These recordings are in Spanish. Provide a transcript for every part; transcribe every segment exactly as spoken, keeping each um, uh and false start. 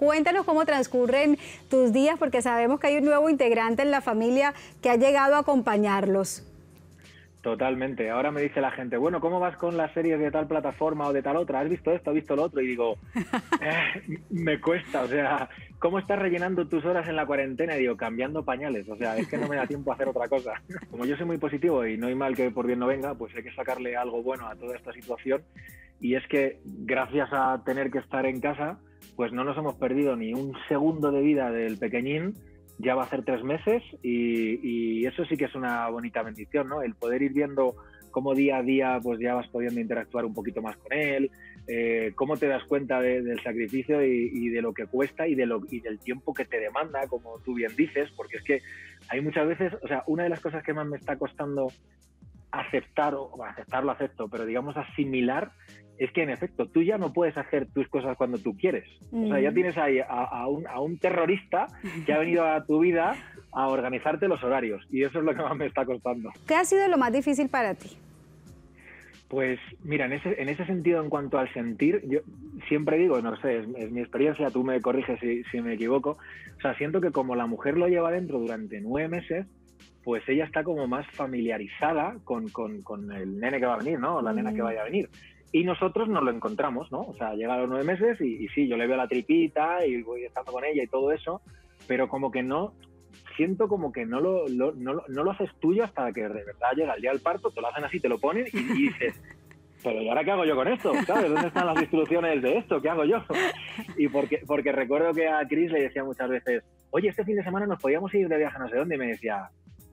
Cuéntanos cómo transcurren tus días, porque sabemos que hay un nuevo integrante en la familia que ha llegado a acompañarlos. Totalmente. Ahora me dice la gente, bueno, ¿cómo vas con las series de tal plataforma o de tal otra? ¿Has visto esto? ¿Has visto lo otro? Y digo, eh, me cuesta, o sea, ¿cómo estás rellenando tus horas en la cuarentena? Y digo, cambiando pañales, o sea, es que no me da tiempo a hacer otra cosa. Como yo soy muy positivo y no hay mal que por bien no venga, pues hay que sacarle algo bueno a toda esta situación. Y es que gracias a tener que estar en casa, pues no nos hemos perdido ni un segundo de vida del pequeñín. Ya va a hacer tres meses y, y eso sí que es una bonita bendición, ¿no? El poder ir viendo cómo día a día pues ya vas pudiendo interactuar un poquito más con él, eh, cómo te das cuenta de, del sacrificio y, y de lo que cuesta y, de lo, y del tiempo que te demanda, como tú bien dices, porque es que hay muchas veces, o sea, una de las cosas que más me está costando aceptar, o aceptar lo acepto, pero digamos asimilar, es que en efecto tú ya no puedes hacer tus cosas cuando tú quieres. Mm. O sea, ya tienes ahí a, a, un, a un terrorista que ha venido a tu vida a organizarte los horarios y eso es lo que más me está costando. ¿Qué ha sido lo más difícil para ti? Pues mira, en ese, en ese sentido, en cuanto al sentir, yo siempre digo, no sé, es, es mi experiencia, tú me corriges si, si me equivoco, o sea, siento que como la mujer lo lleva dentro durante nueve meses, pues ella está como más familiarizada con, con, con el nene que va a venir, ¿no? O la mm. nena que vaya a venir. Y nosotros nos lo encontramos, ¿no? O sea, llega a los nueve meses y, y sí, yo le veo la tripita y voy estando con ella y todo eso, pero como que no, siento como que no lo, lo, no, no lo haces tuyo hasta que de verdad llega el día del parto, te lo hacen así, te lo ponen y, y dices, pero ¿y ahora qué hago yo con esto? ¿Sabes? ¿Dónde están las instrucciones de esto? ¿Qué hago yo? Y porque, porque recuerdo que a Chris le decía muchas veces, oye, este fin de semana nos podíamos ir de viaje no sé dónde, y me decía...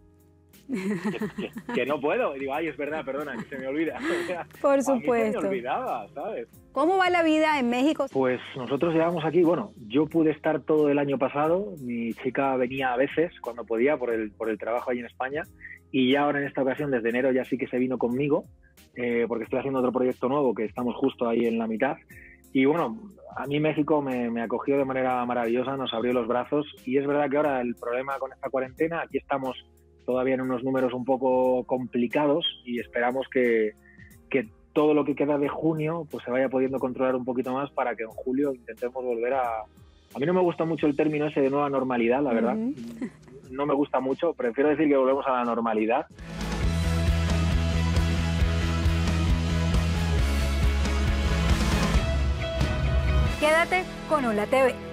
Que, que, que no puedo. Y digo, ay, es verdad, perdona, que se me olvida. O sea, por supuesto. A mí se me olvidaba, ¿sabes? ¿Cómo va la vida en México? Pues nosotros llegamos aquí, bueno, yo pude estar todo el año pasado, mi chica venía a veces cuando podía por el, por el trabajo allí en España y ya ahora en esta ocasión, desde enero, ya sí que se vino conmigo eh, porque estoy haciendo otro proyecto nuevo que estamos justo ahí en la mitad. Y bueno, a mí México me, me acogió de manera maravillosa, nos abrió los brazos y es verdad que ahora el problema con esta cuarentena, aquí estamos todavía en unos números un poco complicados y esperamos que, que todo lo que queda de junio pues se vaya pudiendo controlar un poquito más para que en julio intentemos volver a... A mí no me gusta mucho el término ese de nueva normalidad, la verdad. Uh-huh. No me gusta mucho, prefiero decir que volvemos a la normalidad. Quédate con Hola T V.